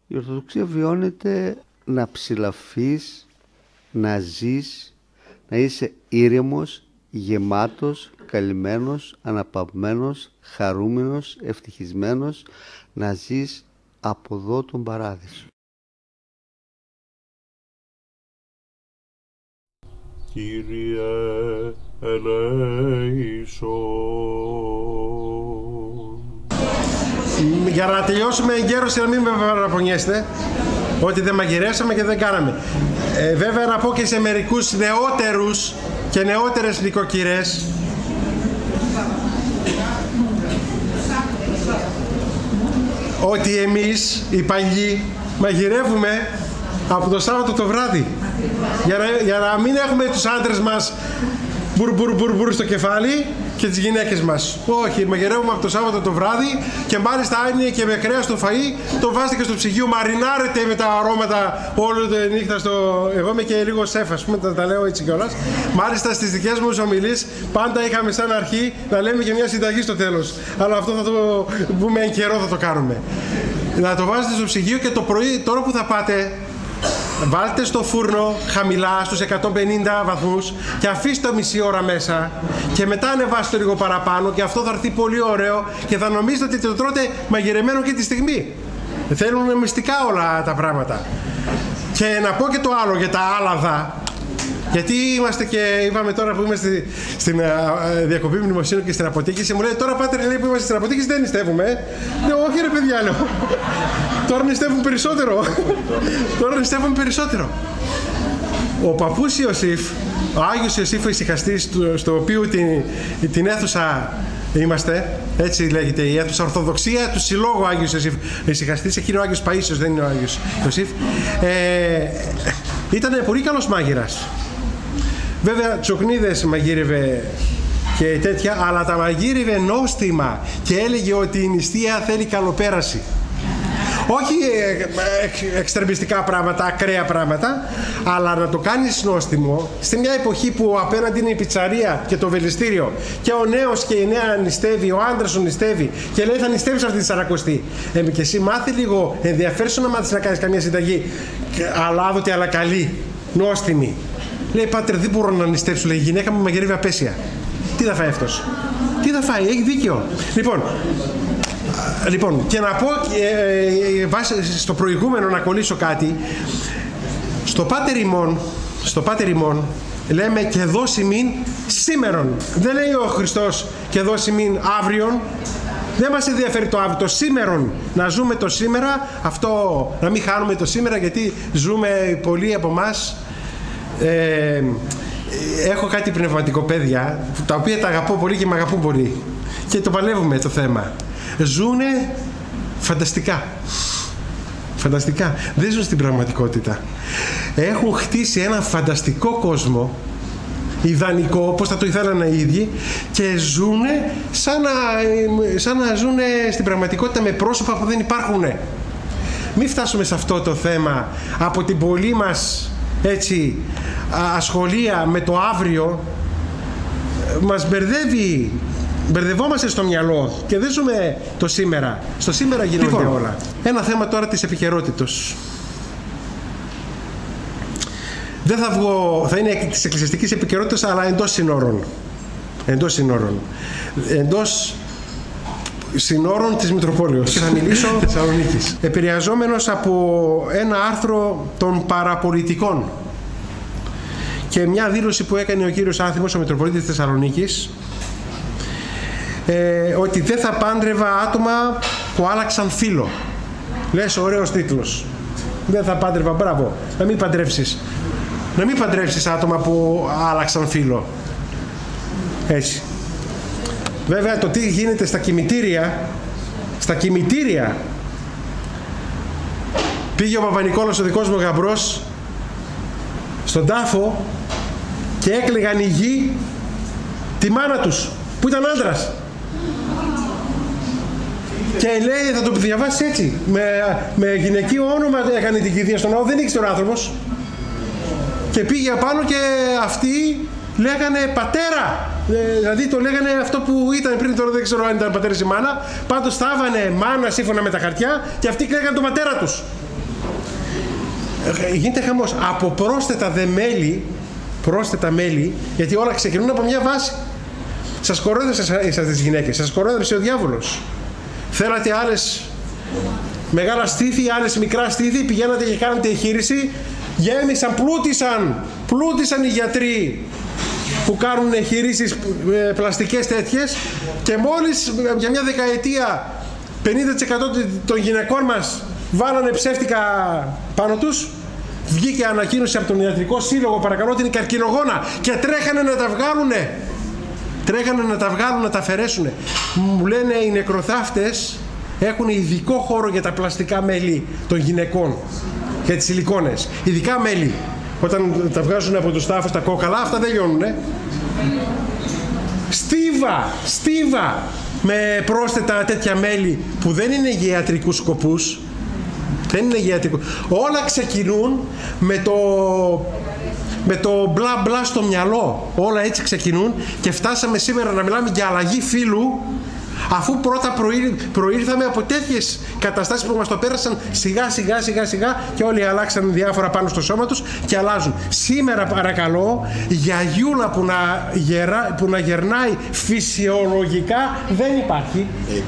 Η Ορθοδοξία βιώνεται να ψηλαφείς, να ζεις, να είσαι ήρεμος, γεμάτος, καλυμμένος, αναπαυμένος, χαρούμενος, ευτυχισμένος, να ζεις από εδώ τον παράδεισο. Κύριε ελέησον. Για να τελειώσουμε εγκαίρως και να μην με παραπονιέστε ότι δεν μαγειρέσαμε και δεν κάναμε. Βέβαια να πω και σε μερικούς νεότερους και νεότερες νοικοκυρές ότι εμείς οι παλιοί μαγειρεύουμε από το Σάββατο το βράδυ για να μην έχουμε τους άντρες μας μπουρ στο κεφάλι και τις γυναίκες μας. Όχι, μαγειρεύουμε από το Σάββατο το βράδυ και μάλιστα αν είναι και με κρέας το φαΐ, το βάζετε και στο ψυγείο, μαρινάρετε με τα αρώματα όλη τη νύχτα Εγώ είμαι και λίγο σεφ, ας πούμε, τα λέω έτσι κιόλας. Μάλιστα στις δικές μου ομιλίες πάντα είχαμε σαν αρχή να λέμε και μια συνταγή στο τέλος. Αλλά αυτό θα το πούμε εν καιρό, θα το κάνουμε. Να το βάζετε στο ψυγείο και το πρωί, τώρα που θα πάτε, βάλτε στο φούρνο χαμηλά στους 150 βαθμούς και αφήστε το μισή ώρα μέσα και μετά ανεβάστε το λίγο παραπάνω και αυτό θα έρθει πολύ ωραίο και θα νομίζετε ότι το τρώτε μαγειρεμένο και τη στιγμή. Θέλουν μυστικά όλα τα πράγματα. Και να πω και το άλλο για τα άλαδα. Γιατί είμαστε και είπαμε τώρα που είμαστε στην διακοπή μνημοσύνου και στην αποθήκηση, μου λέει τώρα πάτερ, λέει, που είμαστε στην αποθήκηση δεν νηστεύουμε. Λέω όχι ρε παιδιά, λέω. Τώρα νηστεύουν περισσότερο. Τώρα νηστεύουν περισσότερο. Ο παππούς Ιωσήφ, ο Άγιος Ιωσήφ ο Ησυχαστής, στο οποίο την αίθουσα είμαστε, έτσι λέγεται η αίθουσα Ορθοδοξία του Συλλόγου Άγιος Ιωσήφ ο Ησυχαστής, εκεί είναι ο Άγιος Παΐσιος, δεν είναι ο Άγιος Ιωσήφ, ήταν πολύ καλός μάγειρας. Βέβαια τσοκνίδες μαγείρευε και τέτοια, αλλά τα μαγείρευε νόστιμα και έλεγε ότι η νηστεία θέλει καλοπέραση. Όχι εξτρεμιστικά πράγματα, ακραία πράγματα, αλλά να το κάνεις νόστιμο στη μια εποχή που απέναντι είναι η πιτσαρία και το βελιστήριο και ο νέος και η νέα νηστεύει, ο άντρας σου νηστεύει και λέει θα νηστεύεις αυτή τη Σαρακοστή. Και εσύ μάθει λίγο, ενδιαφέρον να μάθεις να κάνεις καμία συνταγή αλάδοτη αλλά καλή, νόστιμη. Λέει πάτερ δεν μπορώ να νηστεύσω, λέει η γυναίκα μου μαγειρεύει απέσια. Τι θα φάει αυτός? Τι θα φάει, έχει δίκιο. Λοιπόν, και να πω στο προηγούμενο να κολλήσω κάτι. Στο Πάτερ ημών λέμε και δώσει μην σήμερον. Δεν λέει ο Χριστός και δώσει μην αύριον. Δεν μας ενδιαφέρει το αύριο, το σήμερον. Να ζούμε το σήμερα, αυτό, να μην χάνουμε το σήμερα, γιατί ζούμε πολλοί από εμάς. Έχω κάτι πνευματικό παιδιά, τα οποία τα αγαπώ πολύ και με αγαπούν πολύ. Και το παλεύουμε το θέμα. Ζούνε φανταστικά. Φανταστικά. Δεν ζουν στην πραγματικότητα. Έχουν χτίσει ένα φανταστικό κόσμο, ιδανικό, όπως θα το ήθελαν οι ίδιοι, και ζούνε σαν να ζούνε στην πραγματικότητα με πρόσωπα που δεν υπάρχουν. Μην φτάσουμε σε αυτό το θέμα από την πολλή μας έτσι ασχολία με το αύριο. Μας μπερδευόμαστε στο μυαλό και δεν ζούμε το σήμερα. Στο σήμερα γίνονται όλα. Ένα θέμα τώρα της επικαιρότητος. Δεν θα βγω, θα είναι της εκκλησιαστικής επικαιρότητας, αλλά εντός συνόρων. Εντός συνόρων της Μητροπόλεως. Και θα μιλήσω Θεσσαλονίκης. Επηρεαζόμενος από ένα άρθρο των παραπολιτικών και μια δήλωση που έκανε ο κύριος Άνθιμος, ο Μητροπολίτης της Θεσσαλονίκης, ότι δεν θα πάντρευα άτομα που άλλαξαν φύλο. Λες ωραίος τίτλος. Δεν θα πάντρευα, μπράβο. Να μην παντρεύσεις άτομα που άλλαξαν φύλο. Έτσι. Βέβαια το τι γίνεται στα κημητήρια, πήγε ο Παπα-Νικόλαος, ο δικός μου γαμπρός, στον τάφο και έκλαιγαν οι γη τη μάνα τους που ήταν άντρας. Και λέει, θα το διαβάσει έτσι, με γυναικείο όνομα έκανε την κηδεία στον ναό, δεν ήξερε ο άνθρωπος. Και πήγε απάνω και αυτοί λέγανε πατέρα. Δηλαδή το λέγανε αυτό που ήταν πριν, τώρα δεν ξέρω αν ήταν πατέρας ή μάνα. Πάντως θα έβανε μάνα σύμφωνα με τα χαρτιά και αυτοί λέγανε τον πατέρα τους. γίνεται χαμός από πρόσθετα μέλη, γιατί όλα ξεκινούν από μια βάση. Σας κορόιδεψε εσάς τις γυναίκες, σας κορόιδεψε ο διάβολος. Θέλατε άλλες μεγάλα στήθη, άλλες μικρά στήθη, πηγαίνατε και κάνατε εγχείρηση, γέμισαν, πλούτησαν οι γιατροί που κάνουν εγχειρήσεις πλαστικές τέτοιες, και μόλις για μια δεκαετία 50% των γυναικών μας βάλανε ψεύτικα πάνω τους, βγήκε ανακοίνωση από τον Ιατρικό Σύλλογο, παρακαλώ, την καρκινογόνα, και τρέχανε να τα βγάλουνε. Να τα αφαιρέσουνε. Μου λένε οι νεκροθάφτες έχουν ειδικό χώρο για τα πλαστικά μέλη των γυναικών, για τις σιλικόνες. Ειδικά μέλη. Όταν τα βγάζουν από τους τάφους, τα κόκαλα, αυτά δεν λιώνουνε. Στίβα με πρόσθετα τέτοια μέλη που δεν είναι για ιατρικούς σκοπούς. Δεν είναι για ιατρικούς. Όλα ξεκινούν με το μπλα μπλα στο μυαλό. Όλα έτσι ξεκινούν, και φτάσαμε σήμερα να μιλάμε για αλλαγή φύλου, αφού πρώτα προήλθαμε από τέτοιες καταστάσεις που μας το πέρασαν σιγά και όλοι αλλάξαν διάφορα πάνω στο σώμα τους και αλλάζουν. Σήμερα παρακαλώ, γιαγιούλα που να γερνάει φυσιολογικά δεν υπάρχει.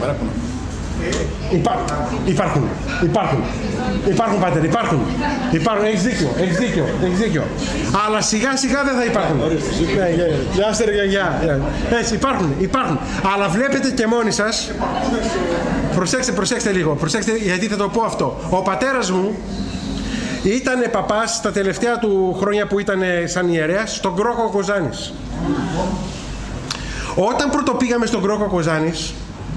Υπάρχουν πάτερ, υπάρχουν. Έχεις δίκιο. Αλλά σιγά δεν θα υπάρχουν. Γεια σας ρε γιαγιά. Έτσι, υπάρχουν. Αλλά βλέπετε και μόνοι σας. Προσέξτε λίγο. Προσέξτε, γιατί θα το πω αυτό. Ο πατέρας μου ήταν παπάς στα τελευταία του χρόνια που ήταν σαν ιερέας στον Κρόκο Κοζάνης. Όταν πρωτοπήγαμε στον Κρόκο Κοζάνης,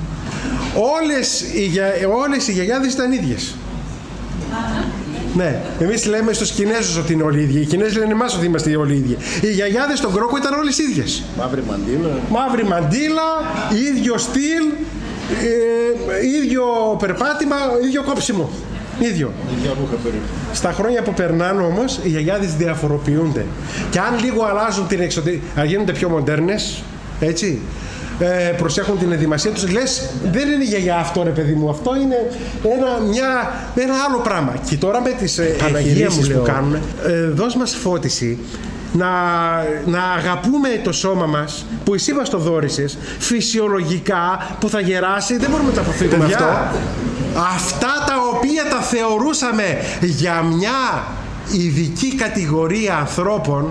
όλες οι γιαγιάδες ήταν ίδιες. Ναι, εμείς λέμε στους Κινέζους ότι είναι όλοι ίδιοι. Οι Κινέζοι λένε εμάς ότι είμαστε όλοι ίδιοι. Οι γιαγιάδες στον Κρόκο ήταν όλες ίδιες. Μαύρη μαντίλα, ίδιο στυλ, ίδιο περπάτημα, ίδιο κόψιμο. Ίδιο. Στα χρόνια που περνάνε όμως, οι γιαγιάδες διαφοροποιούνται. Και αν λίγο αλλάζουν την εξωτερική, γίνονται πιο μοντέρνες, έτσι, προσέχουν την ενδυμασία τους, λες δεν είναι γιαγιά αυτό ρε παιδί μου, αυτό είναι ένα άλλο πράγμα. Και τώρα με τις εγχειρήσεις που κάνουν, δώσ' μας φώτιση να αγαπούμε το σώμα μας που εσύ μας το δώρισες φυσιολογικά, που θα γεράσει, δεν μπορούμε να τα αποφύγουμε αυτό. Αυτά τα οποία τα θεωρούσαμε για μια ειδική κατηγορία ανθρώπων,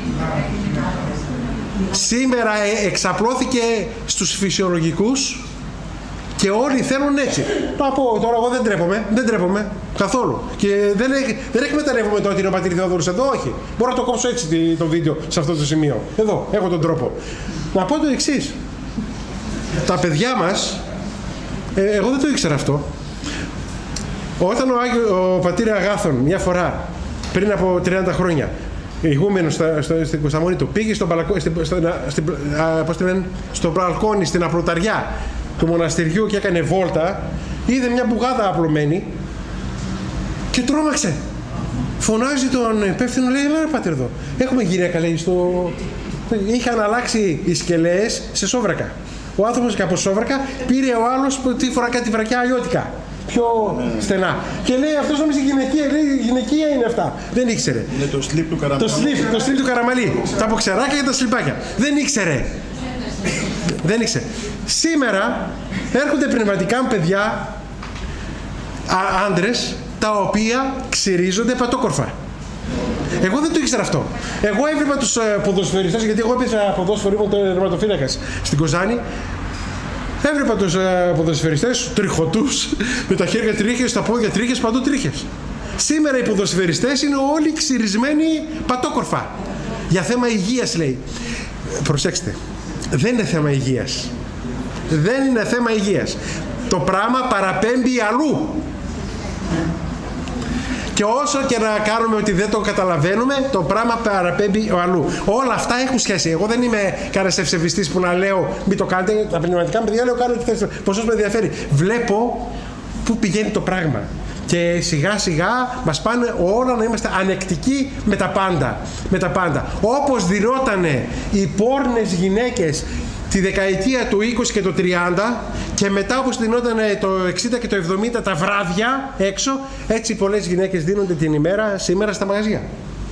σήμερα εξαπλώθηκε στους φυσιολογικούς και όλοι θέλουν έτσι. Το πω τώρα, εγώ δεν τρέπομαι καθόλου. Και δεν εκμεταλλεύομαι το ότι είναι ο πατήρ Θεόδωρος εδώ, όχι. Μπορώ να το κόψω έτσι το βίντεο σε αυτό το σημείο. Εδώ, έχω τον τρόπο. Να πω το εξής. Τα παιδιά μας, εγώ δεν το ήξερα αυτό. Όταν ο πατήρ Αγάθων μια φορά, πριν από 30 χρόνια, ηγούμενος στην Κωνσταμονή του, πήγε στο μπαλκόνι, στην απλοταριά του μοναστηριού και έκανε βόλτα, είδε μια μπουγάδα απλωμένη και τρόμαξε. Φωνάζει τον υπεύθυνο, λέει, έλα πάτερ εδώ, έχουμε γυναίκα, λέει, είχαν αλλάξει οι σκελέες σε σόβρακα. Ο άνθρωπος και από σόβρακα πήρε ο άλλος που φορά κάτι βρακιά αλλιώτικα, πιο στενά. Και λέει αυτός νόμιζε γυναικεία, λέει γυναικεία είναι αυτά. Δεν ήξερε. Είναι το σλίπ του Καραμαλή. Το σλίπ του Καραμαλή. Τα μποξεράκια και τα σλιπάκια. Δεν ήξερε. Σήμερα έρχονται πνευματικά παιδιά, άντρες, τα οποία ξυρίζονται πατόκορφα. Εγώ δεν το ήξερα αυτό. Εγώ έβλεπα τους ποδοσφαιριστές, γιατί εγώ έπαιζα ποδόσφαιρο, ήμουν τερματοφύλακας στην Κοζάνη. Έβλεπα τους ποδοσφαιριστές τριχωτούς, με τα χέρια τρίχες, τα πόδια τρίχες, παντού τρίχες. Σήμερα οι ποδοσφαιριστές είναι όλοι ξυρισμένοι πατόκορφα. Για θέμα υγείας, λέει. Προσέξτε, δεν είναι θέμα υγείας. Δεν είναι θέμα υγείας. Το πράγμα παραπέμπει αλλού. Και όσο και να κάνουμε ότι δεν το καταλαβαίνουμε, το πράγμα παραπέμπει αλλού. Όλα αυτά έχουν σχέση. Εγώ δεν είμαι κανένας ευσεβιστής που να λέω μην το κάνετε. Τα πνευματικά παιδιά λέω κάνετε τι θέλετε. Ποσός με ενδιαφέρει. Βλέπω πού πηγαίνει το πράγμα. Και σιγά σιγά μας πάνε όλα να είμαστε ανεκτικοί με τα πάντα. Όπως δινότανε οι πόρνες γυναίκες τη δεκαετία του 20 και το 30 και μετά όπως δινόταν το 60 και το 70 τα βράδια έξω, έτσι πολλές γυναίκες δίνονται την ημέρα σήμερα στα μαγαζιά.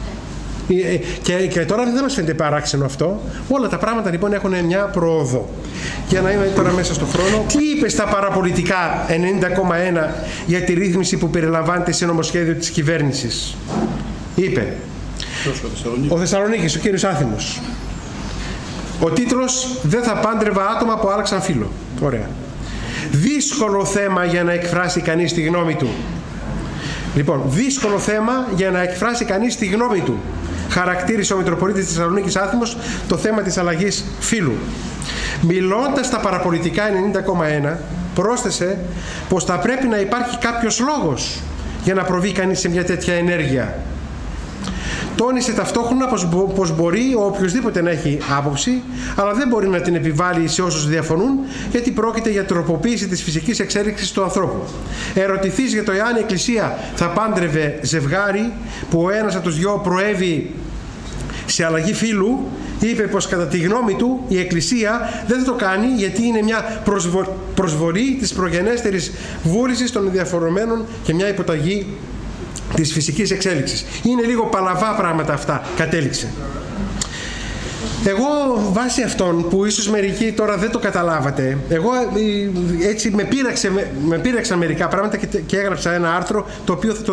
Και τώρα δεν μας φαίνεται παράξενο αυτό. Όλα τα πράγματα λοιπόν έχουν μια πρόοδο. Για να είμαι τώρα μέσα στο χρόνο, τι είπε στα παραπολιτικά 90,1 για τη ρύθμιση που περιλαμβάνεται σε νομοσχέδιο της κυβέρνησης? Είπε ο Θεσσαλονίκης, ο κύριος Άθιμος. Ο τίτλος «Δεν θα πάντρευα άτομα που άλλαξαν φύλο». Ωραία. Δύσκολο θέμα για να εκφράσει κανείς τη γνώμη του. Λοιπόν, δύσκολο θέμα για να εκφράσει κανείς τη γνώμη του, χαρακτήρισε ο Μητροπολίτης της Θεσσαλονίκης Άθιμος το θέμα της αλλαγής φύλου. Μιλώντας στα παραπολιτικά 90,1, πρόσθεσε πως θα πρέπει να υπάρχει κάποιος λόγος για να προβεί κανείς σε μια τέτοια ενέργεια. Τόνισε ταυτόχρονα πως μπορεί ο οποιοσδήποτε να έχει άποψη, αλλά δεν μπορεί να την επιβάλλει σε όσους διαφωνούν, γιατί πρόκειται για τροποποίηση της φυσικής εξέλιξης του ανθρώπου. Ερωτηθείς για το εάν η Εκκλησία θα πάντρευε ζευγάρι που ο ένας από τους δυο προέβη σε αλλαγή φύλου, είπε πως κατά τη γνώμη του η Εκκλησία δεν θα το κάνει, γιατί είναι μια προσβολή της προγενέστερης βούλησης των ενδιαφερομένων και μια υποταγή της φυσικής εξέλιξης. Είναι λίγο παλαβά πράγματα αυτά, κατέληξε. Εγώ βάσει αυτών που ίσως μερικοί τώρα δεν το καταλάβατε, εγώ έτσι με πείραξαν μερικά πράγματα και έγραψα ένα άρθρο το οποίο θα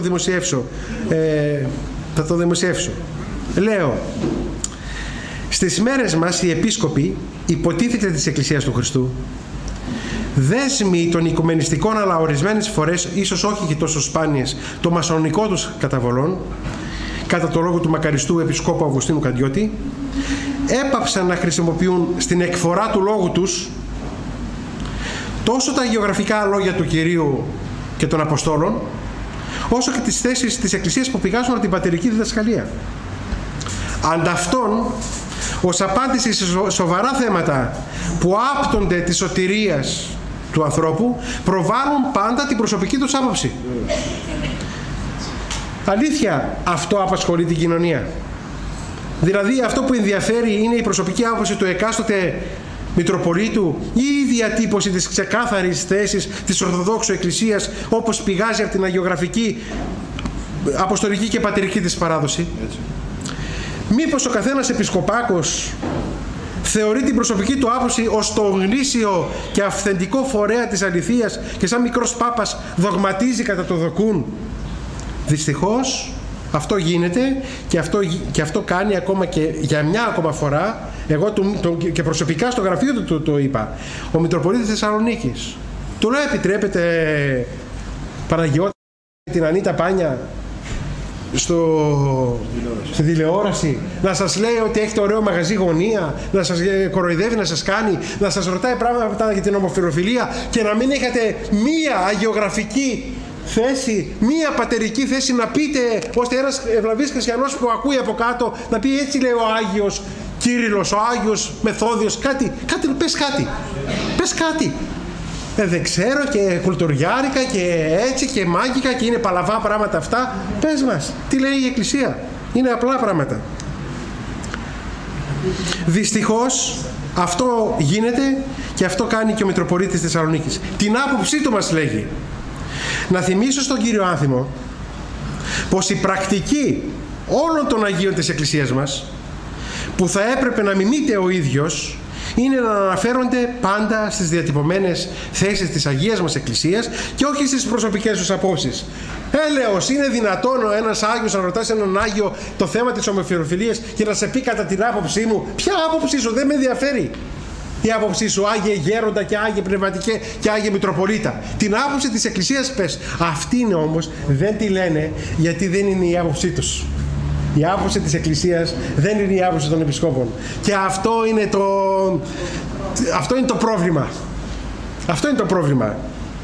το δημοσιεύσω. Λέω, στις μέρες μας οι επίσκοποι, υποτίθεται της Εκκλησίας του Χριστού, δέσμοι των οικουμενιστικών αλλά ορισμένες φορές, ίσως όχι και τόσο σπάνιες, το μασονικό τους καταβολών, κατά το λόγο του μακαριστού Επισκόπου Αυγουστίνου Καντιώτη, έπαψαν να χρησιμοποιούν στην εκφορά του λόγου τους τόσο τα γεωγραφικά λόγια του Κυρίου και των Αποστόλων, όσο και τις θέσεις της Εκκλησίας που πηγάζουν από την πατερική διδασκαλία. Ανταυτόν, ως απάντηση σε σοβαρά θέματα που άπτονται της σωτηρίας του ανθρώπου, προβάλλουν πάντα την προσωπική τους άποψη. Αλήθεια, αυτό απασχολεί την κοινωνία. Δηλαδή αυτό που ενδιαφέρει είναι η προσωπική άποψη του εκάστοτε Μητροπολίτου ή η διατύπωση της ξεκάθαρης θέσης της Ορθοδόξου Εκκλησίας όπως πηγάζει από την αγιογραφική, αποστολική και πατερική της παράδοση? Έτσι. Μήπως ο καθένας επισκοπάκος θεωρεί την προσωπική του άποψη ως το γνήσιο και αυθεντικό φορέα της αληθείας και σαν μικρός πάπας δογματίζει κατά το δοκούν? Δυστυχώς αυτό γίνεται και αυτό κάνει ακόμα και για μια ακόμα φορά. Εγώ και προσωπικά στο γραφείο του το είπα. Ο Μητροπολίτης Θεσσαλονίκης του λέω, επιτρέπετε Παναγιώτη την Ανίτα Πάνια στη τηλεόραση να σας λέει ότι έχετε ωραίο μαγαζί γωνία, να σας κοροϊδεύει, να σας κάνει, να σας ρωτάει πράγματα για την ομοφυλοφιλία και να μην έχετε μία αγιογραφική θέση, μία πατερική θέση να πείτε, ώστε ένας ευλαβής χριστιανός που ακούει από κάτω να πει έτσι λέει ο Άγιος Κύριλλος, ο Άγιος Μεθόδιος, πες κάτι. Δεν ξέρω, και κουλτουριάρικα και έτσι και μάγικα και είναι παλαβά πράγματα αυτά. Πες μας, τι λέει η Εκκλησία? Είναι απλά πράγματα. Δυστυχώς αυτό γίνεται και αυτό κάνει και ο Μητροπολίτης Θεσσαλονίκης. Την άποψή του μας λέγει. Να θυμίσω στον κύριο Άθιμο πως η πρακτική όλων των Αγίων της Εκκλησίας μας, που θα έπρεπε να μιμείται ο ίδιος, είναι να αναφέρονται πάντα στις διατυπωμένες θέσεις της Αγίας μας Εκκλησίας και όχι στις προσωπικές τους απόψεις. Έλεος, είναι δυνατόν ένας Άγιος να ρωτάς έναν Άγιο το θέμα της ομοφυλοφιλίας και να σε πει κατά την άποψή μου? Ποια άποψή σου? Δεν με ενδιαφέρει η άποψή σου, Άγιε Γέροντα και Άγιε Πνευματικέ και Άγιε Μητροπολίτα. Την άποψη της Εκκλησίας πες. Αυτή είναι όμως, δεν τη λένε γιατί δεν είναι η άποψή τους. Η άποψη της Εκκλησίας δεν είναι η άποψη των Επισκόπων. Και αυτό είναι το πρόβλημα. Αυτό είναι το πρόβλημα.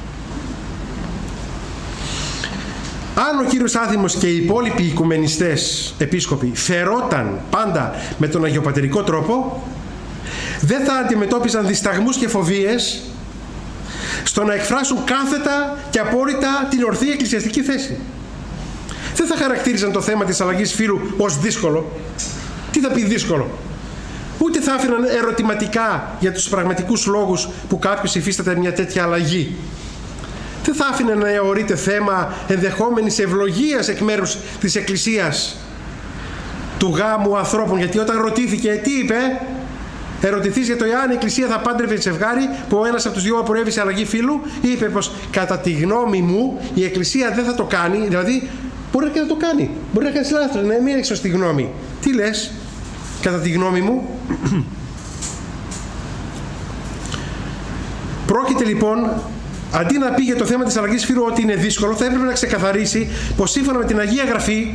Αν ο κύριος Άθιμος και οι υπόλοιποι οικουμενιστές επίσκοποι φερόταν πάντα με τον αγιοπατερικό τρόπο, δεν θα αντιμετώπιζαν δισταγμούς και φοβίες στο να εκφράσουν κάθετα και απόλυτα την ορθή εκκλησιαστική θέση. Δεν θα χαρακτήριζαν το θέμα της αλλαγής φύλου ως δύσκολο. Τι θα πει δύσκολο? ούτε θα άφηναν ερωτηματικά για τους πραγματικούς λόγους που κάποιος υφίσταται μια τέτοια αλλαγή. Δεν θα άφηνε να αιωρείται θέμα ενδεχόμενης ευλογίας εκ μέρους της Εκκλησίας του γάμου ανθρώπων, γιατί όταν ρωτήθηκε, τι είπε? Ερωτηθείς για το εάν η Εκκλησία θα πάντρευε ζευγάρι που ο ένας από τους δυο απορρεύει σε αλλαγή φύλου, είπε πως κατά τη γνώμη μου η Εκκλησία δεν θα το κάνει, δηλαδή μπορεί και να το κάνει, μπορεί να κάνει λάθος, να μην έχει σωστή γνώμη. Τι λες? Κατά τη γνώμη μου. Πρόκειται λοιπόν, αντί να πει για το θέμα της αλλαγής φύλου ότι είναι δύσκολο, θα έπρεπε να ξεκαθαρίσει πως σύμφωνα με την Αγία Γραφή,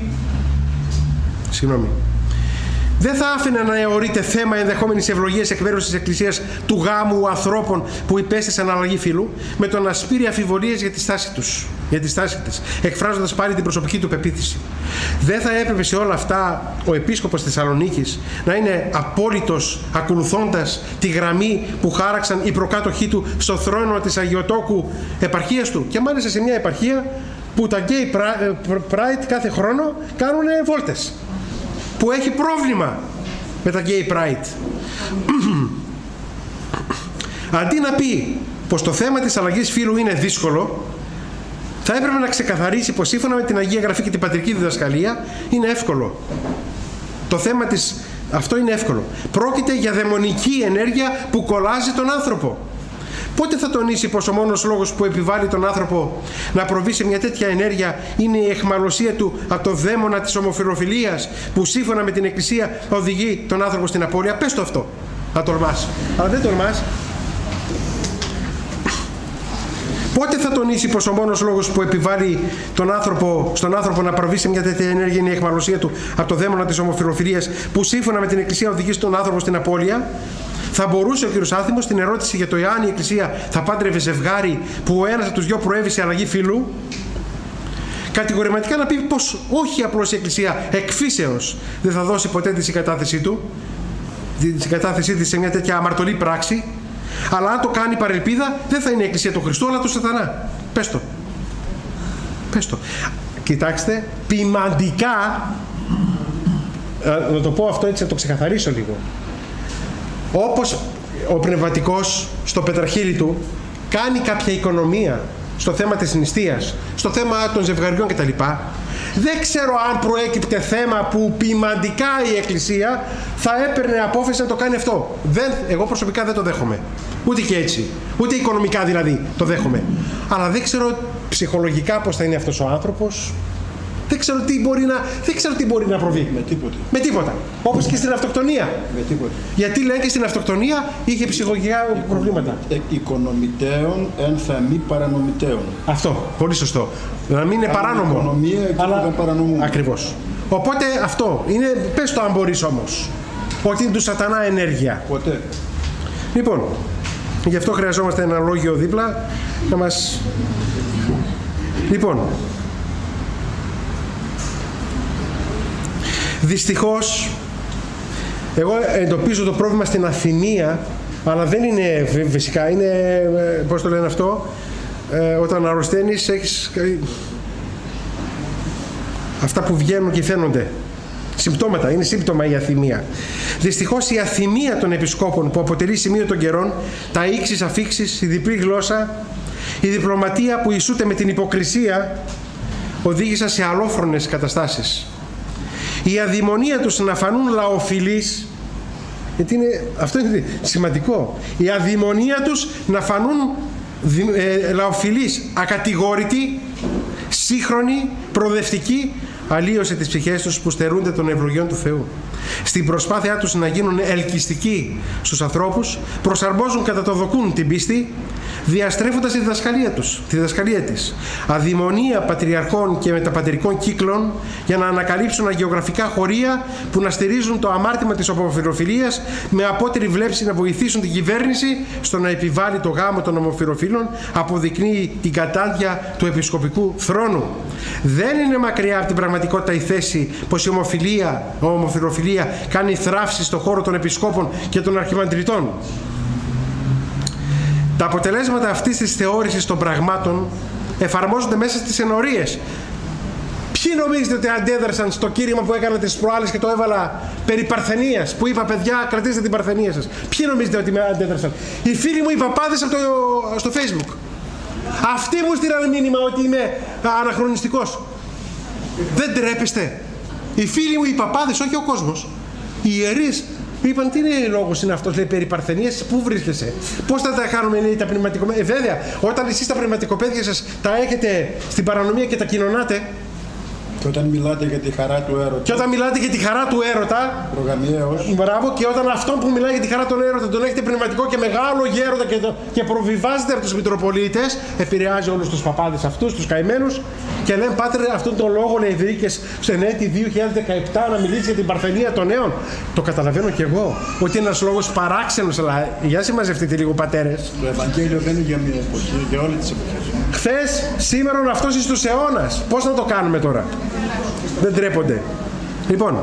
δεν θα άφηνε να αιωρείται θέμα ενδεχόμενης ευλογίας εκ μέρους της Εκκλησίας του γάμου ανθρώπων που υπέστησαν αλλαγή φύλου, με το να σπείρει αμφιβολίες για τη στάση της, εκφράζοντας πάλι την προσωπική του πεποίθηση. Δεν θα έπρεπε σε όλα αυτά ο επίσκοπος Θεσσαλονίκης να είναι απόλυτος ακολουθώντας τη γραμμή που χάραξαν οι προκάτοχοί του στο θρόνο της Αγιοτόκου επαρχίας του, και μάλιστα σε μια επαρχία που τα Gay Pride κάθε χρόνο κάνουν βόλτες, που έχει πρόβλημα με τα Gay Pride. Αντί να πει πως το θέμα της αλλαγής φύλου είναι δύσκολο, θα έπρεπε να ξεκαθαρίσει πως σύμφωνα με την Αγία Γραφή και την πατρική διδασκαλία είναι εύκολο. Το θέμα αυτό είναι εύκολο. Πρόκειται για δαιμονική ενέργεια που κολλάζει τον άνθρωπο. Πότε θα τονίσει πως ο μόνος λόγος που επιβάλλει τον άνθρωπο να προβεί σε μια τέτοια ενέργεια είναι η αιχμαλωσία του από το δαίμονα της ομοφυλοφιλίας, που σύμφωνα με την Εκκλησία οδηγεί τον άνθρωπο στην απώλεια? Πες το αυτό, να τολμάς. Αλλά δεν τολμάς. Πότε θα τονίσει πως ο μόνος λόγος που επιβάλλει στον άνθρωπο να προβεί σε μια τέτοια ενέργεια είναι η αιχμαλωσία του από το δαίμονα της ομοφυλοφιλίας, που σύμφωνα με την Εκκλησία οδηγεί τον άνθρωπο στην απώλεια? Θα μπορούσε ο κ. Άθιμος στην ερώτηση για το εάν η Εκκλησία θα πάντρευε ζευγάρι που ο ένας από τους δυο προέβη σε αλλαγή φύλου, κατηγορηματικά να πει πως όχι απλώς η Εκκλησία εκφύσεως δεν θα δώσει ποτέ τη συγκατάθεσή της σε μια τέτοια αμαρτωλή πράξη, αλλά αν το κάνει παρελπίδα δεν θα είναι η Εκκλησία του Χριστού αλλά του Σατανά. Πες το. Κοιτάξτε, ποιμαντικά, να το πω αυτό έτσι, να το ξεκαθαρίσω λίγο. Όπως ο πνευματικός στο πετραχύλι του κάνει κάποια οικονομία στο θέμα της νηστείας, στο θέμα των ζευγαριών κτλ, δεν ξέρω αν προέκυπτε θέμα που ποιμαντικά η Εκκλησία θα έπαιρνε απόφαση να το κάνει αυτό. Εγώ προσωπικά δεν το δέχομαι. Ούτε και έτσι. Ούτε οικονομικά δηλαδή το δέχομαι. Αλλά δεν ξέρω ψυχολογικά πώς θα είναι αυτός ο άνθρωπος. Δεν ξέρω τι μπορεί να προβεί. Με τίποτα. Όπως και στην αυτοκτονία. Με τίποτα. Γιατί λένε και στην αυτοκτονία είχε ψυχολογικά προβλήματα. Οικονομητέων εν θα μη παρανομητέων. Αυτό. Πολύ σωστό. Να μην είναι παράνομο. Οικονομία και αλλά... παρανομούμε. Ακριβώς. Οπότε αυτό είναι. Πες το αν μπορείς όμως. Ότι είναι του Σατανά ενέργεια. Ποτέ. Λοιπόν, γι' αυτό χρειαζόμαστε ένα λόγιο δίπλα να μας. Λοιπόν. Δυστυχώς, εγώ εντοπίζω το πρόβλημα στην αθυμία, αλλά δεν είναι φυσικά, είναι, πώς το λένε αυτό, όταν αρρωσταίνεις έχεις αυτά που βγαίνουν και φαίνονται. Συμπτώματα, είναι σύμπτωμα η αθυμία. Δυστυχώς η αθυμία των επισκόπων που αποτελεί σημείο των καιρών, τα ίξεις αφίξεις, η διπλή γλώσσα, η διπλωματία που ισούται με την υποκρισία, οδήγησαν σε αλόφρονες καταστάσεις. Η αδειμονία τους να φανούν λαοφιλείς, γιατί αυτό είναι σημαντικό, η αδειμονία τους να φανούν λαοφιλείς, ακατηγόρητοι, σύγχρονοι, προοδευτικοί, αλλίωσε τις ψυχές τους που στερούνται των ευλογιών του Θεού. Στην προσπάθειά τους να γίνουν ελκυστικοί στους ανθρώπους, προσαρμόζουν κατά το δοκούν την πίστη, διαστρέφοντας τη διδασκαλία της. Αδειμονία πατριαρχών και μεταπατρικών κύκλων για να ανακαλύψουν αγεωγραφικά χωρία που να στηρίζουν το αμάρτημα της ομοφυλοφιλίας, με απότερη βλέψη να βοηθήσουν την κυβέρνηση στο να επιβάλλει το γάμο των ομοφυλοφίλων, αποδεικνύει την κατάντια του επισκοπικού θρόνου. Δεν είναι μακριά από την πραγματικότητα η θέση πως η ομοφυλοφιλία κάνει θράψη στον χώρο των επισκόπων και των αρχιμανδριτών. Τα αποτελέσματα αυτής της θεώρησης των πραγμάτων εφαρμόζονται μέσα στις ενορίες. Ποιοι νομίζετε ότι αντέδρασαν στο κήρυγμα που έκανα τις προάλλες και το έβαλα περί Παρθενίας, που είπα παιδιά κρατήστε την Παρθενία σας? Ποιοι νομίζετε ότι με αντέδρασαν? Οι φίλοι μου οι παπάδες στο Facebook. Αυτοί μου στείλαν μήνυμα ότι είμαι αναχρονιστικός. Δεν τρέπεστε? Οι φίλοι μου οι παπάδες, όχι ο κόσμος. Οι ιερείς είπαν τι είναι λόγος είναι αυτός, λέει, περί Παρθενίας, πού βρίσκεσαι? Πώς θα τα κάνουμε, λέει, τα πνευματικοπαίδια? Βέβαια, όταν εσείς τα πνευματικοπαίδια σας τα έχετε στην παρανομία και τα κοινωνάτε. Και όταν μιλάτε για τη χαρά του έρωτα. Και όταν μιλάτε για τη χαρά του έρωτα. Προγαμιαίος. Μπράβο, και όταν αυτόν που μιλάει για τη χαρά του έρωτα τον έχετε πνευματικό και μεγάλο γέροντα και προβιβάζετε από τους Μητροπολίτες, επηρεάζει όλους τους παπάδες αυτούς, τους καημένους, και λένε πάτερ αυτόν τον λόγο, λέει, βρήκες στον έτη 2017 να μιλήσει για την Παρθενία των νέων. Το καταλαβαίνω κι εγώ ότι είναι ένας λόγος παράξενος, αλλά για συμμαζευτείτε λίγο, πατέρες. Το Ευαγγέλιο δεν είναι για μια εποχή, για όλες τις εποχές. Χθες, σήμερα, αυτός είσαι στους αιώνας. Πώς να το κάνουμε τώρα? Δεν τρέπονται. Λοιπόν,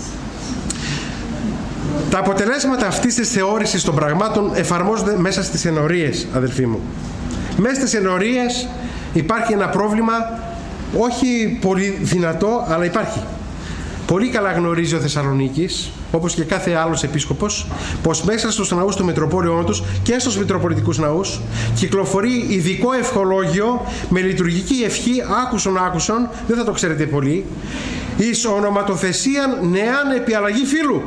τα αποτελέσματα αυτής της θεώρησης των πραγμάτων εφαρμόζονται μέσα στις ενορίες, αδελφοί μου. Μέσα στις ενορίες υπάρχει ένα πρόβλημα, όχι πολύ δυνατό, αλλά υπάρχει. Πολύ καλά γνωρίζει ο Θεσσαλονίκης, όπως και κάθε άλλος επίσκοπος, πως μέσα στους ναούς του Μητροπόλεων τους και στους Μητροπολιτικούς ναούς κυκλοφορεί ειδικό ευχολόγιο με λειτουργική ευχή άκουσον, δεν θα το ξέρετε πολύ, εις ονοματοθεσίαν νεάν επί αλλαγή φύλου.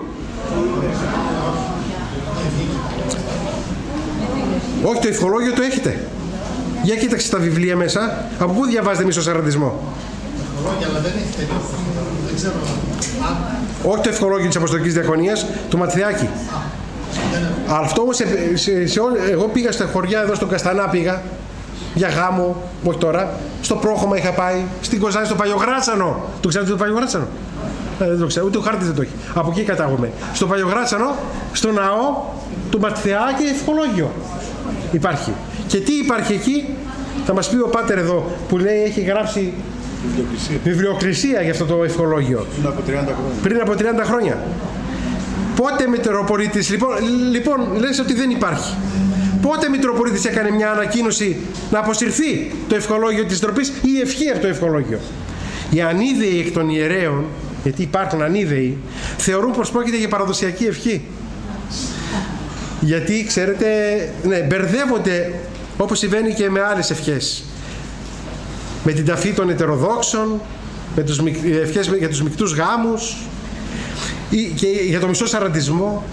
Όχι, το ευχολόγιο το έχετε. Για κοίταξε τα βιβλία μέσα. Από πού διαβάζετε μισοσαραντισμό? Αλλά δεν έχει τελειώσει. Δεν ξέρω. Όχι το ευχολόγιο της Αποστολικής Διακονίας, του Ματθιάκη. Αυτό όμως, εγώ πήγα στα χωριά εδώ στον Καστανά, πήγα για γάμο, όχι τώρα, στο Πρόχωμα είχα πάει, στην Κοζάνη, στο Παλιογράτσανο. Το ξέρετε το Παλιογράτσανο? Δεν το ξέρω, ούτε ο χάρτης δεν το έχει. Από εκεί κατάγομαι. Στο Παλιογράτσανο, στο ναό του Ματθιάκη, ευχολόγιο υπάρχει. Και τι υπάρχει εκεί? Θα μας πει ο πάτερ εδώ που λέει έχει γράψει βιβλιοκρισία για αυτό το ευχολόγιο. Πριν από 30 χρόνια. Πότε Μητροπολίτης, λοιπόν λες ότι δεν υπάρχει. Πότε Μητροπολίτης έκανε μια ανακοίνωση να αποσυρθεί το ευχολόγιο της ντροπής ή η ευχή από το ευχολόγιο? Οι ανίδεοι εκ των ιερέων, γιατί υπάρχουν ανίδεοι, θεωρούν πως πρόκειται για παραδοσιακή ευχή. Γιατί, ξέρετε, ναι, μπερδεύονται όπως συμβαίνει και με άλλες ευχές. Με την ταφή των ετεροδόξων, με τους ευχές για τους μικτούς γάμους και για το μισό σαραντισμό.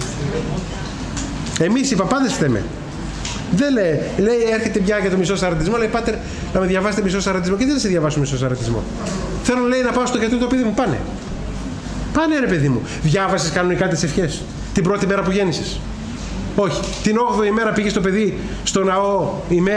Εμείς οι παπάδες φταίμε. Δεν λέει έρχεται πια για το μισό σαραντισμό, λέει πάτερ να με διαβάσετε μισό σαραντισμό, και δεν θα σε διαβάσω μισό σαραντισμό. Θέλω, λέει, να πάω στο γιατρό το παιδί μου. Πάνε ρε παιδί μου. Διάβασες κανονικά τις ευχές την πρώτη μέρα που γέννησες? Όχι. Την 8η μέρα πήγε το παιδί στο ναό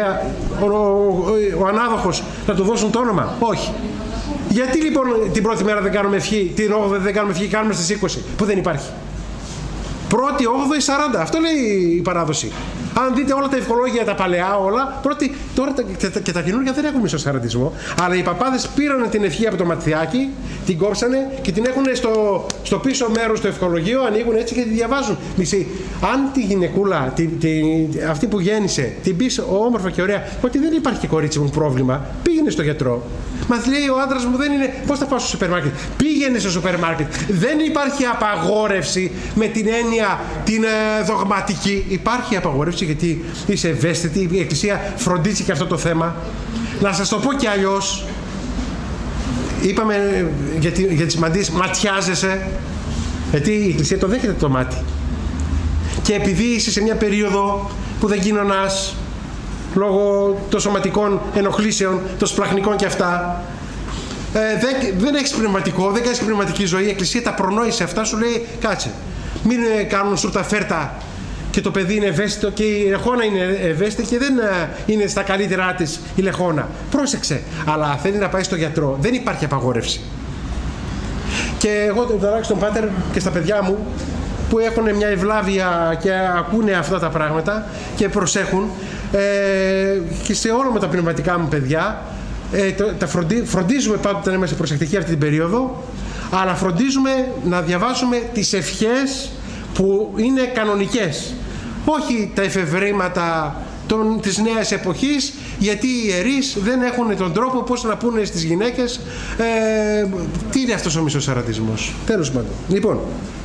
ο ανάδοχος να του δώσουν το όνομα? Όχι. Γιατί λοιπόν την πρώτη μέρα δεν κάνουμε ευχή, την 8η δεν κάνουμε ευχή, κάνουμε στις 20 που δεν υπάρχει? Πρώτη, 8η, 40. Αυτό λέει η παράδοση. Αν δείτε όλα τα ευχολόγια, τα παλαιά όλα, τώρα και τα καινούργια δεν έχουν μισοσαραντισμό. Αλλά οι παπάδες πήραν την ευχή από το Ματθιάκι, την κόψανε και την έχουν στο πίσω μέρος του ευχολογίου, ανοίγουν έτσι και τη διαβάζουν. Μισή. Αν τη γυναικούλα, αυτή που γέννησε, την πεις όμορφα και ωραία, ότι δεν υπάρχει και κορίτσι μου πρόβλημα, πήγαινε στο γιατρό. Μα λέει ο άντρας μου δεν είναι. Πώς θα πάω στο σούπερ μάρκετ? Πήγαινε στο σούπερ μάρκετ. Δεν υπάρχει απαγόρευση με την έννοια την δογματική. Υπάρχει απαγόρευση γιατί είσαι ευαίσθητη. Η Εκκλησία φροντίζει και αυτό το θέμα. Να σας το πω κι αλλιώς. Είπαμε για τις μαντίες, ματιάζεσαι. Γιατί η Εκκλησία το δέχεται το μάτι. Και επειδή είσαι σε μια περίοδο που δεν γίνονας λόγω των σωματικών ενοχλήσεων, των σπλαχνικών και αυτά, δεν έχεις πνευματικό, δεν κάνεις πνευματική ζωή, η Εκκλησία τα προνόησε αυτά, σου λέει κάτσε, μην κάνουν σούρτα φέρτα και το παιδί είναι ευαίσθητο και η λεχόνα είναι ευαίσθητη και δεν είναι στα καλύτερά της η λεχόνα. Πρόσεξε, αλλά θέλει να πάει στο γιατρό, δεν υπάρχει απαγόρευση. Και εγώ τουλάχιστον πάτερ και στα παιδιά μου που έχουν μια ευλάβεια και ακούνε αυτά τα πράγματα και προσέχουν, και σε όλα με τα πνευματικά μου παιδιά, φροντίζουμε πάντοτε να είμαστε προσεκτικοί αυτή την περίοδο, αλλά φροντίζουμε να διαβάζουμε τις ευχές που είναι κανονικές, όχι τα εφευρήματα της νέας εποχής, γιατί οι ιερείς δεν έχουν τον τρόπο πώς να πούνε στις γυναίκες τι είναι αυτός ο μισοσαρατισμός. Τέλος πάντων. Λοιπόν,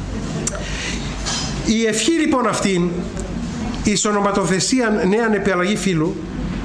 η ευχή λοιπόν αυτήν, εις ονοματοθεσίαν νέαν επιαλλαγή φύλου,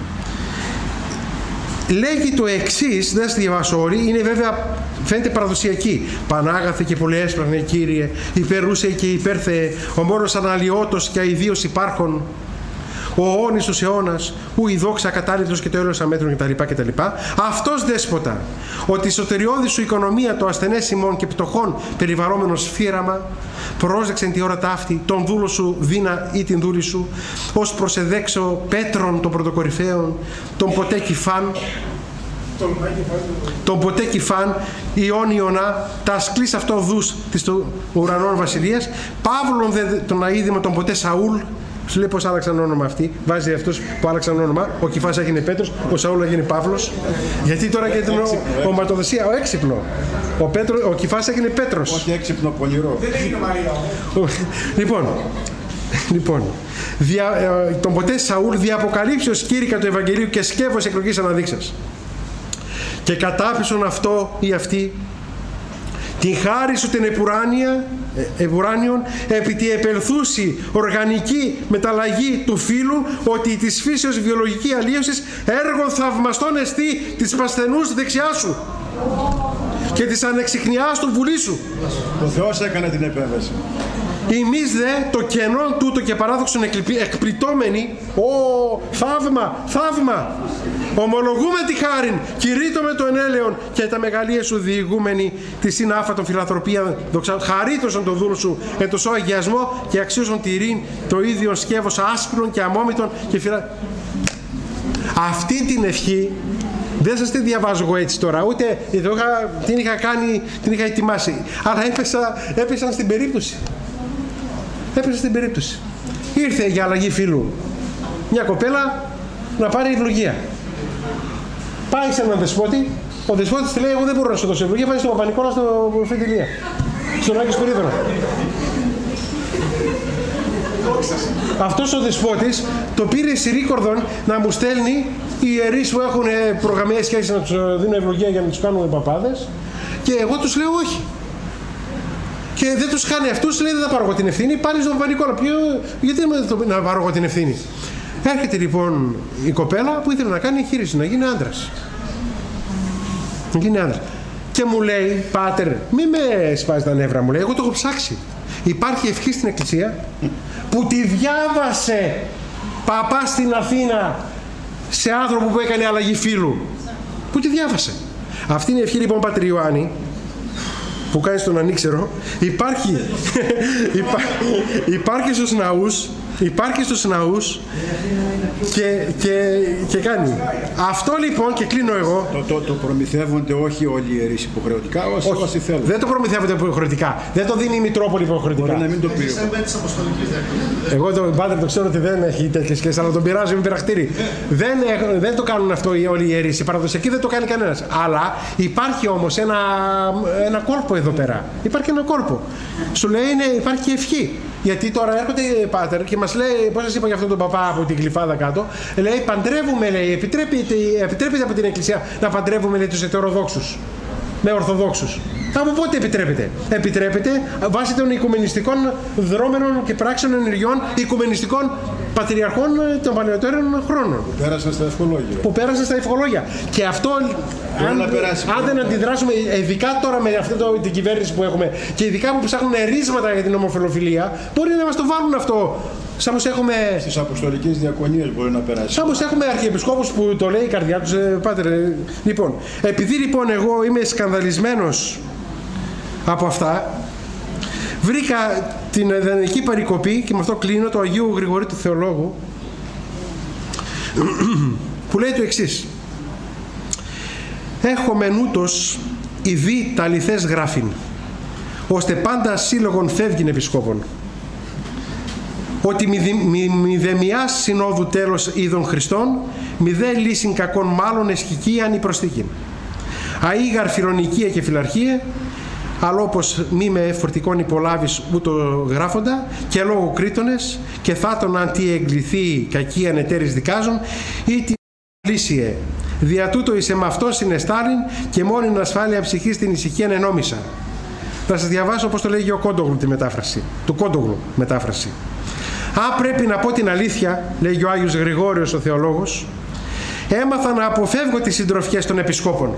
λέγει το εξής, δεν σας διαβάσω όλοι, είναι βέβαια, φαίνεται παραδοσιακή. Πανάγαθε και πολυέσπραγνε Κύριε, υπερούσε και υπέρθεε, ο μόνος αναλυότος και αηδίος υπάρχων, ο αιώνης τους αιώνας, ου η δόξα ακατάληπτος και το έλεος αμέτρων κτλ. Αυτός δέσποτα, ότι η σωτεριώδη σου οικονομία το ασθενές ημών και πτωχών περιβαλλόμενος φύραμα, πρόσδεξεν τη ώρα ταύτη, τον δούλο σου δίνα ή την δούλη σου, ως προσεδέξω Πέτρον των πρωτοκορυφαίων, τον ποτέ κυφάν, τον ποτέ κυφάν, Ιών Ιωνά, τα ασκλής αυτό δούς της του ουρανών βασιλείας, Παύλον δε τον αείδημα τον ποτέ Σαούλ. Σου λέει πως άλλαξαν όνομα αυτοί. Βάζει αυτούς που άλλαξαν όνομα. Ο Κηφάς έγινε Πέτρος, ο Σαούλ έγινε Παύλος. Γιατί τώρα και την οματοδοσία, ο έξυπνο. Ο Κηφάς έγινε Πέτρος. Όχι έξυπνο, πονηρό. Δεν έγινε Μαρία. Λοιπόν, τον ποτέ Σαούλ διαποκαλύψεως κήρυκα του Ευαγγελίου και σκεύος εκλογής αναδείξας. Και κατάπισον αυτό ή αυτή την χάρη σου την επουράνιον επί τη επελθούση οργανική μεταλλαγή του φύλου, ότι της φύσεως βιολογική αλλίωσης έργων θαυμαστών εστί της πασθενούς δεξιά σου και της ανεξιχνιάς του βουλή σου. Ο Θεός έκανε την επέμβαση. Εμείς δε το κενόν τούτο και παράδοξον εκπλητώμενοι, θαύμα, ομολογούμε τη χάριν, κηρύττουμε το ενέλεον και τα μεγαλεία σου διηγούμενοι τη συνάφατον φιλανθρωπία, χαρίτωσον το δούλο σου εν το σώ αγιασμό και αξίωσον τηρήν το ίδιο σκεύος άσπρων και αμόμητων και Αυτή την ευχή δεν σας τη διαβάζω εγώ έτσι τώρα, ούτε την είχα ετοιμάσει, αλλά έπεσαν στην περίπτωση. Ήρθε για αλλαγή φύλου μια κοπέλα να πάρει ευλογία. Πάει σε έναν δεσπότη, ο δεσπότης τη λέει: εγώ δεν μπορώ να σου δώσω ευλογία, πάει στον Παπα-Νικόλα στο Φετιλία, στον Άγιο Σπυρίδωνα. Αυτός ο δεσπότης το πήρε συρίκορδον να μου στέλνει οι ιερείς που έχουν προγραμμές σχέσεις να τους δίνουν ευλογία για να τους κάνουν παπάδες, και εγώ τους λέω όχι. Και δεν τους κάνει αυτούς, λέει: δεν θα πάρω εγώ την ευθύνη. Πάλι στον Παπα-Νικόλα. Γιατί να πάρω εγώ την ευθύνη. Έρχεται λοιπόν η κοπέλα που ήθελε να κάνει εγχείρηση, να γίνει άντρας. Και μου λέει: πάτερ, μη με σπάζει τα νεύρα, μου λέει, εγώ το έχω ψάξει. Υπάρχει ευχή στην Εκκλησία που τη διάβασε παπά στην Αθήνα σε άνθρωπο που έκανε αλλαγή φύλου. Που τη διάβασε. Αυτή είναι η ευχή λοιπόν, Πατήρ Ιωάννη, που κάνει στον ανήξερο. Υπάρχει στους ναούς και κάνει. Αυτό λοιπόν, και κλείνω εγώ. Το προμηθεύονται όχι όλοι οι ιερείς υποχρεωτικά, όσοι θέλουν. Δεν το προμηθεύονται υποχρεωτικά. Δεν το δίνει η Μητρόπολη υποχρεωτικά. Μπορεί να μην το πει. Εγώ τον Πάτερ το ξέρω ότι δεν έχει τέτοιες σχέσεις, αλλά τον πειράζω με πειραχτήρι. Δεν το κάνουν αυτό όλοι οι ιερείς. Η παραδοσιακή δεν το κάνει κανένας. Αλλά υπάρχει όμως ένα κόλπο εδώ πέρα. Υπάρχει ένα κόλπο. Σου λέει υπάρχει ευχή. Γιατί τώρα έρχονται οι Πάτερ και μας λέει, πώς σας είπα για αυτόν τον παπά από την Γλυφάδα κάτω, λέει: παντρεύουμε, λέει, επιτρέπεται από την Εκκλησία να παντρεύουμε, λέει, τους ετεροδόξους με ορθοδόξους. Από πότε επιτρέπεται? Επιτρέπεται βάσει των οικουμενιστικών δρόμενων και πράξεων ενεργειών οικουμενιστικών πατριαρχών των παλαιότερων χρόνων. Που πέρασαν στα ευχολόγια. Και αυτό, αν δεν αντιδράσουμε, ειδικά τώρα με αυτή την κυβέρνηση που έχουμε και ειδικά που ψάχνουν ρίσματα για την ομοφιλοφιλία, μπορεί να μας το βάλουν αυτό. Σαν πως έχουμε. Στις αποστολικές διακονίες μπορεί να περάσει. Σαν πως έχουμε αρχιεπισκόπους που το λέει η καρδιά τους, Πάτερ. Λοιπόν, επειδή λοιπόν εγώ είμαι σκανδαλισμένος από αυτά, βρήκα την ιδανική περικοπή, και με αυτό κλείνω, του Αγίου Γρηγορίου του Θεολόγου, που λέει το εξής: έχω μενούτος ειδή τα αληθές γράφειν, ώστε πάντα σύλλογον φεύγειν επισκόπων, ότι μη δε μιας συνόδου τέλος είδων Χριστών, μη δε λύσιν κακών μάλλον εσχικίαν η προσθήκην. Αΐγαρ φυρονικία και φιλαρχία, αλλά όπως μη με φορτικών υπολάβεις ούτω γράφοντα, και λόγω κρήτονες, και θάτων αντιεγκληθεί κακή ανετέρης δικάζων, ή την λύσιε. Δια τούτο εις εμαυτόν συνεστάριν, και μόνην ασφάλεια ψυχής στην ησυχία ενόμισα. Θα σας διαβάσω όπως το λέγει ο Κόντογλου τη μετάφραση, του Κόντογλου μετάφραση. Αν πρέπει να πω την αλήθεια, λέγει ο Άγιος Γρηγόριος ο θεολόγος, έμαθα να αποφεύγω τις συντροφιές των επισκόπων.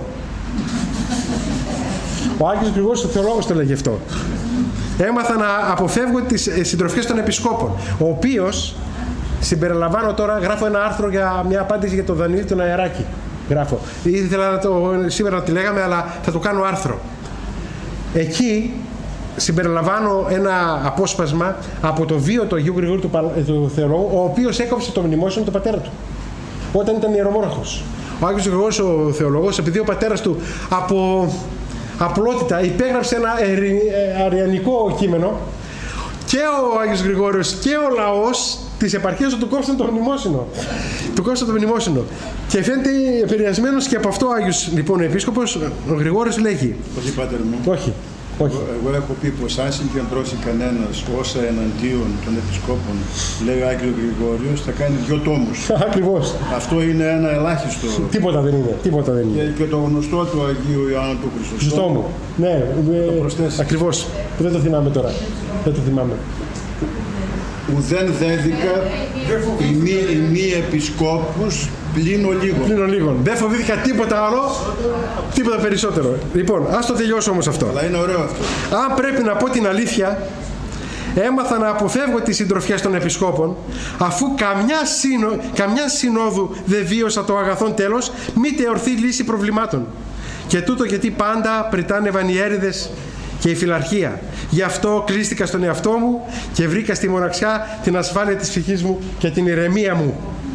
Ο Άγιος Γρηγόριος ο θεολόγος το λέγει αυτό. Έμαθα να αποφεύγω τις συντροφιές των επισκόπων, ο οποίος, συμπεριλαμβάνω τώρα, γράφω ένα άρθρο για μια απάντηση για τον Δανίλη τον Αεράκη. Γράφω. Ήθελα σήμερα να τη λέγαμε, αλλά θα το κάνω άρθρο. Εκεί συμπεριλαμβάνω ένα απόσπασμα από το βίο του Αγίου Γρηγόρου του Θεολόγου, ο οποίος έκοψε το μνημόσυνο του πατέρα του όταν ήταν ιερομόναχος. Ο Άγιος Γρηγόριος ο Θεολόγος, επειδή ο πατέρας του από απλότητα υπέγραψε ένα αριανικό κείμενο, και ο Άγιος Γρηγόριος και ο λαός της επαρχίας του κόψαν το μνημόσυνο. Του κόψαν το μνημόσυνο. Και φαίνεται επηρεασμένος και από αυτό ο Άγιος λοιπόν ο Επίσκοπος, ο Γρηγόριος λέγει. Όχι, πάτερ μου. Όχι. Εγώ έχω πει πως αν συγκεντρώσει κανένας όσα εναντίον των επισκόπων, λέει ο Άγιος Γρηγόριος, θα κάνει 2 τόμους. Ακριβώς. Αυτό είναι ένα ελάχιστο. Τίποτα δεν είναι. Τίποτα δεν είναι. Και το γνωστό του Αγίου Ιωάννου του Χρυσοστόμου. Ναι, το ακριβώς. Δεν το θυμάμαι τώρα. Δεν το θυμάμαι. Ουδέν δέδικα οι μη επισκόπους πλην ολίγων. Πλην ολίγων. Δεν φοβήθηκα τίποτα άλλο, τίποτα περισσότερο. Λοιπόν, ας το τελειώσω όμως αυτό. Αλλά είναι ωραίο αυτό. Αν πρέπει να πω την αλήθεια, έμαθα να αποφεύγω τις συντροφιές των επισκόπων, αφού καμιά συνόδου δεν βίωσα το αγαθόν τέλος, μήτε ορθή λύση προβλημάτων. Και τούτο γιατί πάντα πριτάνε βανιέριδες και η φιλαρχία. Γι' αυτό κλείστηκα στον εαυτό μου και βρήκα στη μοναξιά την ασφάλεια της ψυχής μου και την ηρεμία μου.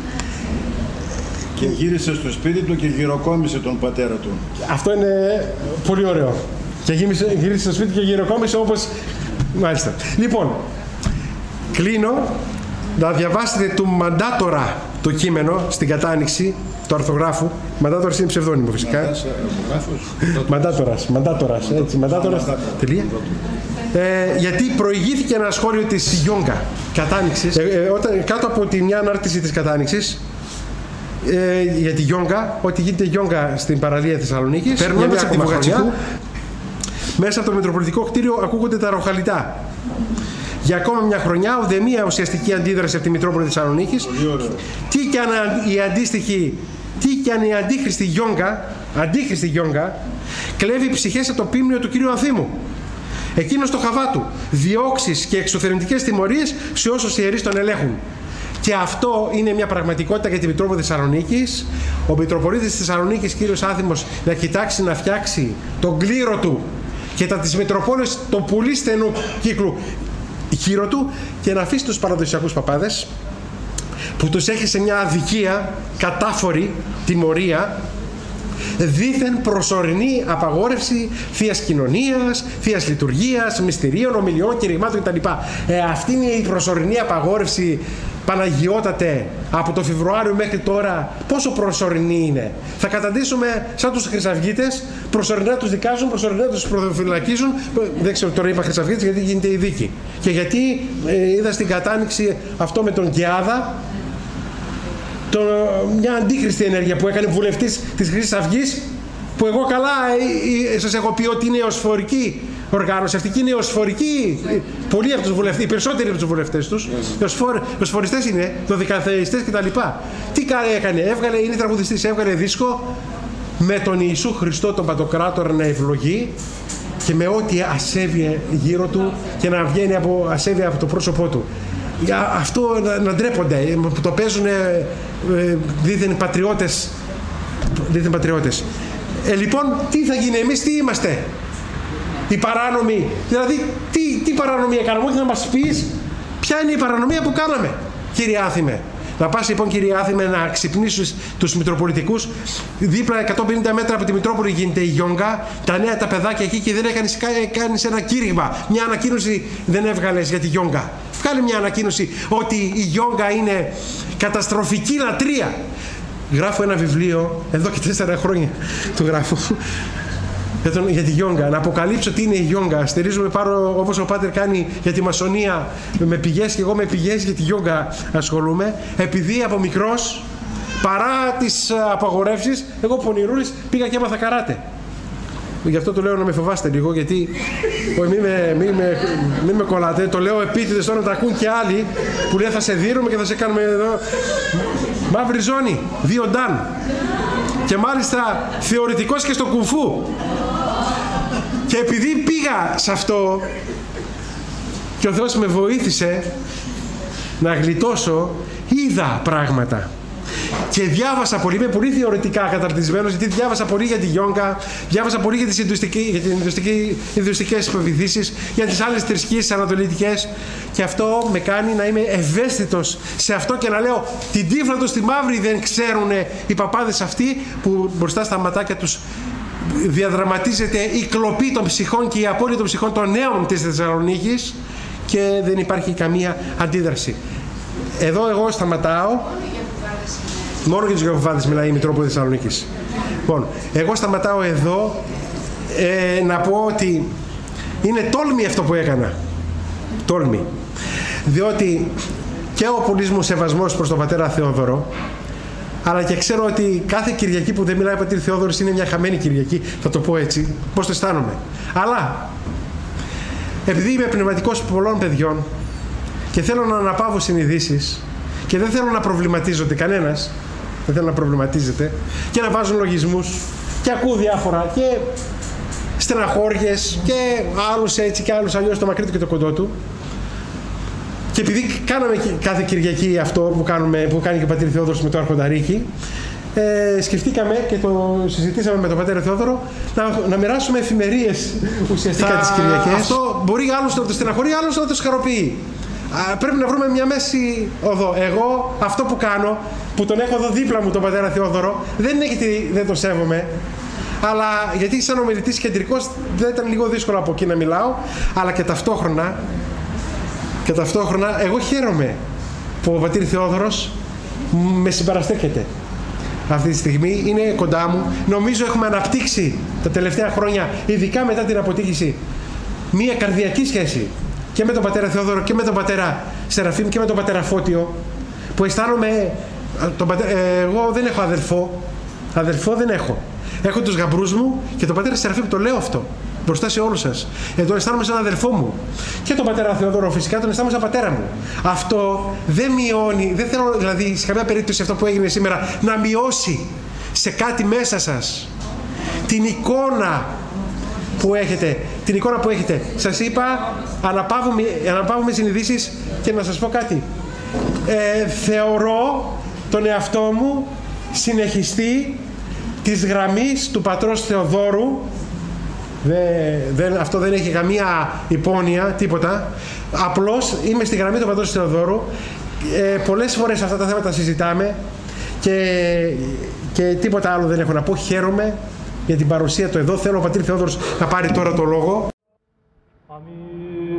Και γύρισε στο σπίτι του και γυροκόμισε τον πατέρα του. Αυτό είναι πολύ ωραίο. Και γύρισε στο σπίτι και γυροκόμισε όπως... Μάλιστα. Λοιπόν, κλείνω να διαβάσετε του Μαντάτορα το κείμενο στην κατάνοιξη του αρθογράφου. Μαντάτορας είναι ψευδόνυμο φυσικά. Μαντάτορας, έτσι, Μαντάτορας, τελεία. Γιατί προηγήθηκε ένα σχόλιο της Γιόγκα κατάνοιξης, κάτω από μια ανάρτηση της κατάνοιξης, για τη Γιόγκα, ότι γίνεται Γιόγκα στην παραλία Θεσσαλονίκης, περνώντας από τη Βουγατσικού, μέσα από το Μητροπολιτικό κτίριο ακούγονται τα ροχαλιτά. Για ακόμα μια χρονιά, ουδέμια ουσιαστική αντίδραση από τη Μητρόπολη Θεσσαλονίκης. Τι κι αν η αντίχρηστη Γιόγκα, κλέβει ψυχές από το πίμνιο του κύριου Ανθίμου. Εκείνος το χαβά του, διώξεις και εξωθερνητικές τιμωρίες σε όσους ιερείς τον ελέγχουν. Και αυτό είναι μια πραγματικότητα για τη Μητρόπολη Θεσσαλονίκης. Ο Μητροπολίτης της Θεσσαλονίκης, κύριος Άθιμος, να κοιτάξει να φτιάξει τον κλήρο του και τα της Μητροπόλης το πολύ στενού κύκλου γύρω του, και να αφήσει τους παραδοσιακούς παπάδες που τους έχει σε μια αδικία, κατάφορη τιμωρία, δήθεν προσωρινή απαγόρευση θείας κοινωνίας, θείας λειτουργίας, μυστηρίων, ομιλιών, κηρυγμάτων κτλ. Αυτή είναι η προσωρινή απαγόρευση, Παναγιώτατε, από το Φεβρουάριο μέχρι τώρα. Πόσο προσωρινή είναι? Θα καταντήσουμε σαν τους χρυσαυγίτες, προσωρινά τους δικάζουν, προσωρινά τους προφυλακίζουν. Δεν ξέρω, τώρα είπα χρυσαυγίτες γιατί γίνεται η δίκη. Και γιατί είδα στην κατάνοιξη αυτό με τον Κιάδα, μια αντίχρηστη ενέργεια που έκανε βουλευτής της Χρυσής Αυγής, που εγώ καλά σας έχω πει ότι είναι εωσφορική οργάνωση. Αυτή είναι εωσφορική. Πολλοί από τους βουλευτές, οι περισσότεροι από τους βουλευτές τους, εωσφοριστές είναι, δωδικαθεϊστές κτλ. Τι έκανε? Είναι τραγουδιστής, έβγαλε δίσκο με τον Ιησού Χριστό τον Παντοκράτορα να ευλογεί και με ό,τι ασέβεια γύρω του και να βγαίνει ασέβεια από το πρόσωπό του. Αυτό να ντρέπονται, που το παίζουν δίθεν πατριώτες. Λοιπόν, τι θα γίνει? Εμείς τι είμαστε? Οι παράνομοι? Δηλαδή, τι παρανομία κάναμε? Όχι να μας πεις ποια είναι η παρανομία που κάναμε, κύριε Άθιμε. Να πας λοιπόν, κύριε Άθιμε, να ξυπνήσεις τους Μητροπολιτικούς. Δίπλα 150 μέτρα από τη Μητρόπολη γίνεται η Γιόγκα, τα νέα τα παιδάκια εκεί, και δεν κάνεις ένα κήρυγμα. Μια ανακοίνωση δεν έβγαλες για τη Γιόγκα. Βγάλε μια ανακοίνωση ότι η Γιόγκα είναι καταστροφική λατρεία. Γράφω ένα βιβλίο, εδώ και 4 χρόνια το γράφω, για τη γιόγκα, να αποκαλύψω τι είναι η γιόγκα. Στηρίζομαι πάρω, όπως ο Πάτερ κάνει για τη μασονία με πηγές, και εγώ με πηγές για τη γιόγκα ασχολούμαι, επειδή από μικρός, παρά τις απαγορεύσεις, εγώ πονηρούλης πήγα και έμαθα καράτε. Γι' αυτό το λέω να με φοβάστε λίγο, γιατί μην με κολλάτε. Το λέω επίτηδες τώρα να τα ακούν και άλλοι που λέει θα σε δίνουμε και θα σε κάνουμε εδώ μαύρη ζώνη, 2 νταν. Και μάλιστα θεωρητικός και στο κουφού. Και επειδή πήγα σε αυτό και ο Θεός με βοήθησε να γλιτώσω, είδα πράγματα. Και διάβασα πολύ, είμαι πολύ θεωρητικά καταρτισμένος, γιατί διάβασα πολύ για τη γιόγκα, διάβασα πολύ για τις ινδουιστικές πεποιθήσεις, για τις άλλες θρησκείες ανατολίτικες, και αυτό με κάνει να είμαι ευαίσθητος σε αυτό και να λέω την τύφλα τους στη μαύρη δεν ξέρουν οι παπάδες αυτοί, που μπροστά στα ματάκια τους διαδραματίζεται η κλοπή των ψυχών και η απώλεια των ψυχών των νέων της Θεσσαλονίκης και δεν υπάρχει καμία αντίδραση. Εδώ εγώ σταματάω. Μόνο για τους γεωβάδες μιλάει η Μητρόπολη Θεσσαλονίκης. Λοιπόν, εγώ σταματάω εδώ να πω ότι είναι τόλμη αυτό που έκανα. Τόλμη. Διότι και ο πολύς μου σεβασμός προς τον πατέρα Θεόδωρο, αλλά και ξέρω ότι κάθε Κυριακή που δεν μιλάει ο πατήρ Θεόδωρος είναι μια χαμένη Κυριακή, θα το πω έτσι, πώς το αισθάνομαι. Αλλά, επειδή είμαι πνευματικός πολλών παιδιών και θέλω να αναπαύω συνειδήσεις και δεν θέλω να προβληματίζονται κανένας, δεν θέλω να προβληματίζεται και να βάζουν λογισμούς και ακούω διάφορα και στεναχώριες και άλλους έτσι και άλλους αλλιώς, το μακρύ του και το κοντό του, και επειδή κάναμε κάθε Κυριακή αυτό που κάνει και ο πατήρ Θεόδωρος με το Αρχονταρίκη, σκεφτήκαμε και το συζητήσαμε με τον πατέρα Θεόδωρο να μοιράσουμε εφημερίες ουσιαστικά τις Κυριακές. Αυτό μπορεί άλλους να το στεναχωρεί, άλλους να το χαροποιεί. Πρέπει να βρούμε μια μέση οδό. Εγώ αυτό που κάνω, που τον έχω εδώ δίπλα μου τον πατέρα Θεόδωρο, δεν είναι γιατί δεν το σέβομαι, αλλά γιατί σαν ομιλητής κεντρικός δεν ήταν λίγο δύσκολο από εκεί να μιλάω, αλλά και ταυτόχρονα εγώ χαίρομαι που ο πατήρ Θεόδωρος με συμπαραστέκεται. Αυτή τη στιγμή είναι κοντά μου. Νομίζω έχουμε αναπτύξει τα τελευταία χρόνια, ειδικά μετά την αποτύχηση, μια καρδιακή σχέση και με τον πατέρα Θεόδωρο και με τον πατέρα Σεραφείμ και με τον πατέρα Φώτιο, που αισθάνομαι. Εγώ δεν έχω αδελφό δεν έχω. Έχω τους γαμπρούς μου και τον πατέρα Σεραφείμ, το λέω αυτό μπροστά σε όλους σας. Τον αισθάνομαι σαν αδελφό μου. Και τον πατέρα Θεόδωρο φυσικά τον αισθάνομαι σαν πατέρα μου. Αυτό δεν μειώνει, δεν θέλω δηλαδή σε καμία περίπτωση αυτό που έγινε σήμερα να μειώσει σε κάτι μέσα σας την εικόνα που έχετε. Σας είπα, αναπαύουμε συνειδήσεις και να σας πω κάτι. Θεωρώ τον εαυτό μου συνεχιστή της γραμμής του πατρός Θεοδόρου. Αυτό δεν έχει καμία υπόνοια, τίποτα. Απλώς είμαι στη γραμμή του πατρός Θεοδόρου. Πολλές φορές αυτά τα θέματα συζητάμε και τίποτα άλλο δεν έχω να πω. Χαίρομαι για την παρουσία του εδώ. Θέλω ο πατήρ Θεόδωρος να πάρει τώρα το λόγο. Αμήν.